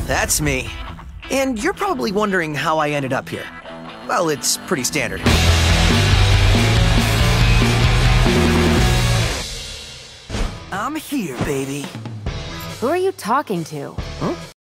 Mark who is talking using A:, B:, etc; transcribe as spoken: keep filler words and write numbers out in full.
A: That's me. And you're probably wondering how I ended up here. Well, it's pretty standard. I'm here, baby.
B: Who are you talking to?
A: Huh?